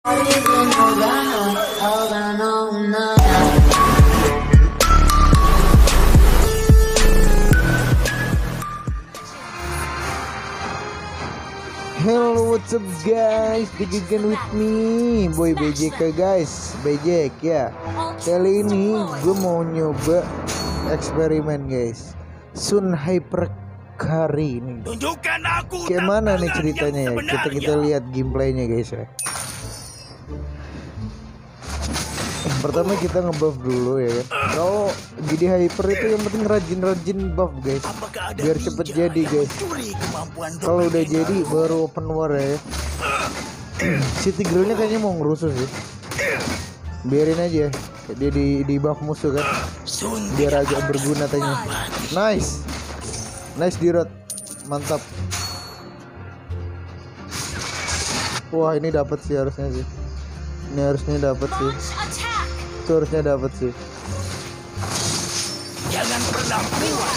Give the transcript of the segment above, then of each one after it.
Hello, what's up guys? Back again with me, boy BJK guys, BJK ya. Kali ini gue mau nyoba eksperimen guys, Sun Hypercarry ini. Kayak mana nih ceritanya ya? Kita lihat gameplaynya guys ya. Pertama kita ngebuff dulu ya kan. Kalau jadi hyper itu yang penting rajin-rajin buff guys, biar cepet jadi guys. Kalau udah jadi baru open war ya. Si Tigrealnya kayaknya mau ngerusuh sih. Biarin aja dia di buff musuh kan, biar agak berguna tanya. Nice dirot, mantap. Wah ini dapat sih harusnya sih. Ini harusnya dapat sih. Itu harusnya dapat sih. Jangan pernah puas.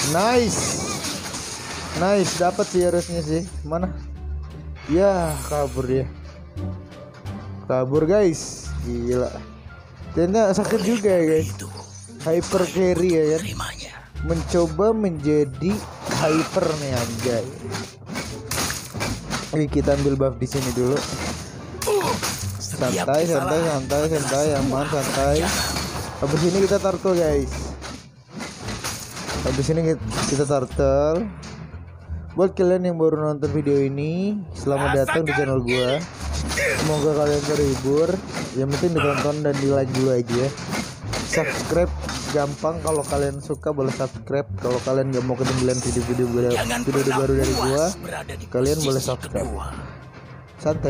Nice dapat sih harusnya sih. Mana? Ya kabur dia. Kabur guys. Gila. Ternyata sakit juga ya guys. Hyper carry ya kan. Mencoba menjadi hyper nih anjay. Oke, kita ambil buff di sini dulu. Santai, aman, santai. Habis ini kita turtle guys. Kita turtle. Buat kalian yang baru nonton video ini, selamat datang di channel gua. Semoga kalian terhibur. Yang penting ditonton dan di like dulu aja. Subscribe gampang, kalau kalian suka boleh subscribe. Kalau kalian gak mau ketinggalan video baru dari gua, kalian boleh subscribe. Santai.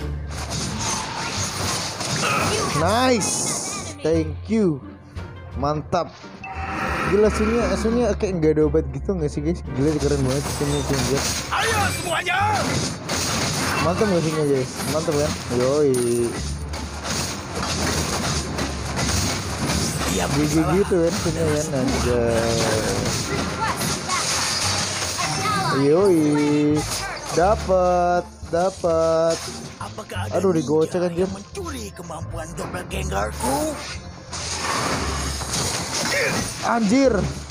Nice, thank you, mantap. Gila Sunnya kayak nggak ada obat gitu nggak sih guys? Gila keren banget Sunnya. Ayo semuanya. Mantap nggak sih guys? Mantap kan? Yoi. Gigi gitu kan Sunnya kan aja. Yoi. Dapat. Aduh digocek anjir. Mencuri kemampuan doppelgangerku. Anjir.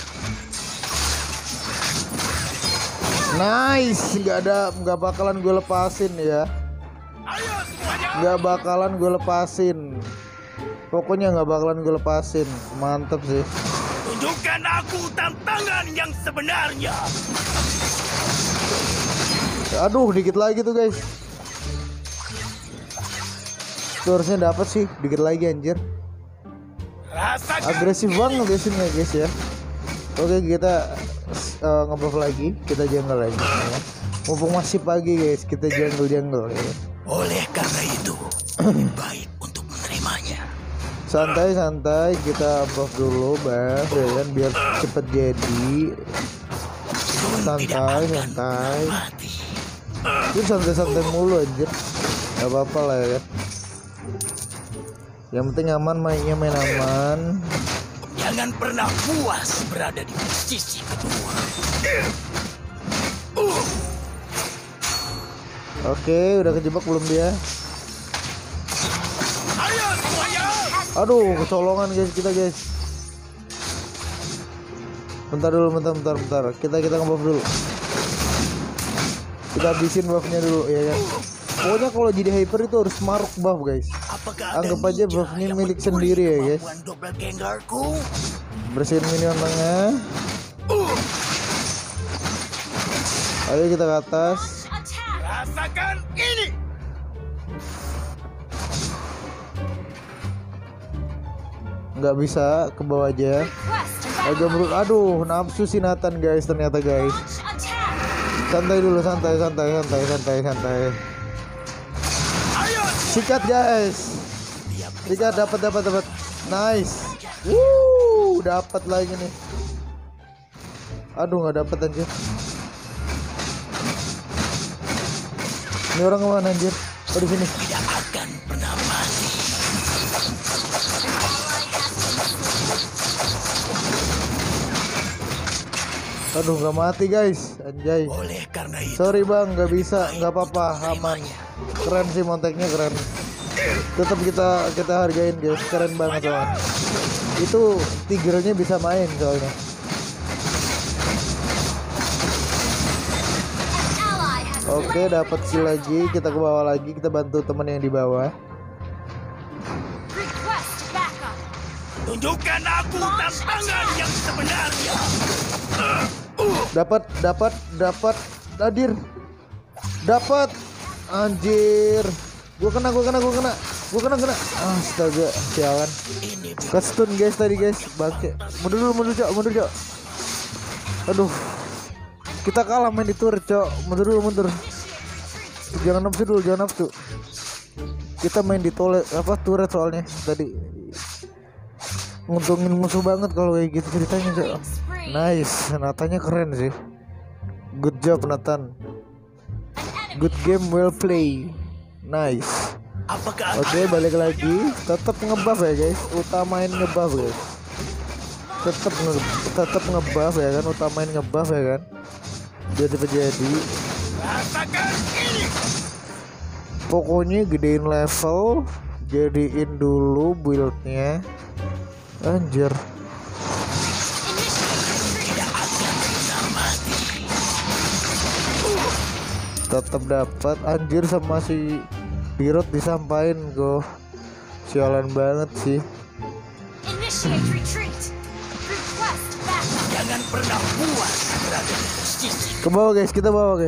Nice, nggak bakalan gue lepasin ya. Nggak bakalan gue lepasin. Pokoknya nggak bakalan gue lepasin. Mantep sih. Tunjukkan aku tantangan yang sebenarnya. Aduh, dikit lagi tuh guys. Itu harusnya dapat sih, dikit lagi anjir. Agresif banget biasanya guys ya. Oke, kita ngebuff lagi, kita jungle lagi ya. Mumpung masih pagi guys, kita jungle ya. Oleh karena itu, baik untuk menerimanya. Santai, kita buff dulu bang, ya kan, biar cepet jadi. Santai. Itu santai mulu anjir. Gak apa-apa lah ya kan. Yang penting aman, main aman. Jangan pernah puas berada di posisi kedua. Oke, udah kejebak belum dia? Ayo semuanya. Aduh, kecolongan guys kita guys. Bentar. Kita ngebuff dulu. Kita habisin buffnya dulu ya kan. Pokoknya kalau jadi hyper itu harus maruk buff guys. Anggap aja buffnya milik sendiri ya guys. Bersihin minion tengah. Ayo kita ke atas. Rasakan ini. Nggak bisa, ke bawah aja. Agak menurut, aduh nafsu si Nathan guys ternyata guys. Santai dulu, santai. Sikat guys. Sikat, dapat. Nice. Dapat lagi nih. Aduh nggak dapat anjir. Ini orang kemana anjir? Oh di sini. Tidak akan pernah mati. Aduh nggak mati guys, anjay. Oleh karena itu, sorry bang, nggak bisa, nggak apa-apa, aman. Keren sih monteknya, keren. Tetap kita hargain guys, keren banget soalnya. Itu Tigernya bisa main soalnya. Oke, dapat kill lagi, kita ke bawah lagi, kita bantu teman yang di bawah. Tunjukkan aku tantangan yang sebenarnya. Dapat hadir. Dapat. Anjir. Gua kena. Astaga, sialan. Ke-stun guys tadi guys. Bangke. Mundur, Cok. Aduh. Kita kalah main di turret, Cok. Mundur. Jangan nafsu. Kita main di turret soalnya tadi. Nguntungin musuh banget kalau kayak gitu ceritanya, Cok. Nice, Nathannya keren sih. Good job Nathan. Good game, well play. Nice. Oke, balik lagi. Tetap ngebuff ya guys. Utamain ngebuff guys. Tetap ngebuff ya kan. Utamain ngebuff ya kan. Jadi. Pokoknya gedein level. Jadiin dulu buildnya. Anjir. Tetap dapat anjir sama si Birot disampain go. Sialan banget sih. Jangan pernah puas berada di posisi. Ke bawah guys, kita bawah.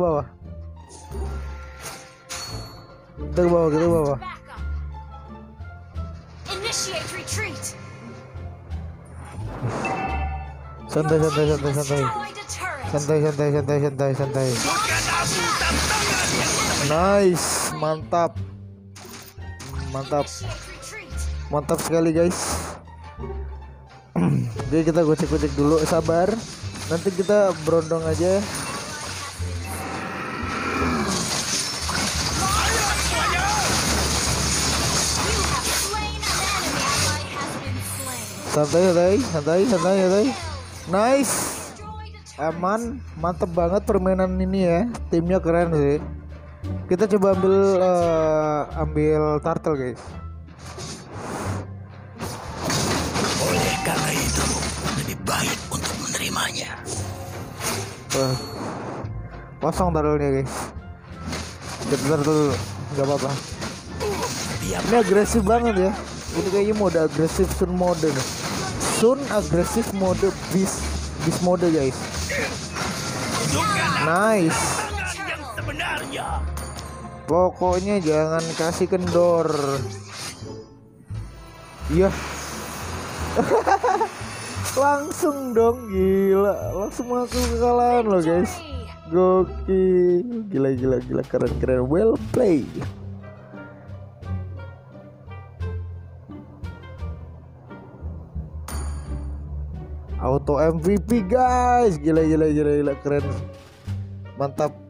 Santai. Nice, mantap sekali guys. Oke, kita gocek dulu, sabar. Nanti kita berondong aja. Santai. Nice. Aman, mantep banget permainan ini ya. Timnya keren sih. Kita coba ambil turtle guys. Oleh karena itu lebih baik untuk menerimanya. Kosong turtle-nya guys. Kita turtle nggak apa-apa. Ini agresif banget ya. Ini kayaknya mode agresif sun mode nih. Sun agresif mode beast mode guys. Nice. Pokoknya jangan kasih kendor. Iya. Langsung dong, gila. Langsung aku kekalahan loh guys. Gokil. Gila keren. Well play. Auto MVP guys. Gila keren. Mantap.